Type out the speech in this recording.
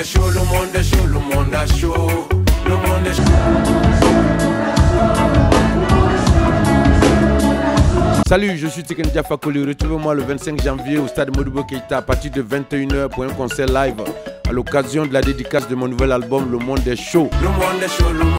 chaud, le monde est chaud, le monde est chaud, le monde est chaud. Salut, je suis Tiken Jah Fakoly. Retrouvez-moi le 25 janvier au stade Modibo Keïta à partir de 21 h pour un concert live à l'occasion de la dédicace de mon nouvel album Le Monde est chaud. Le monde est chaud, le monde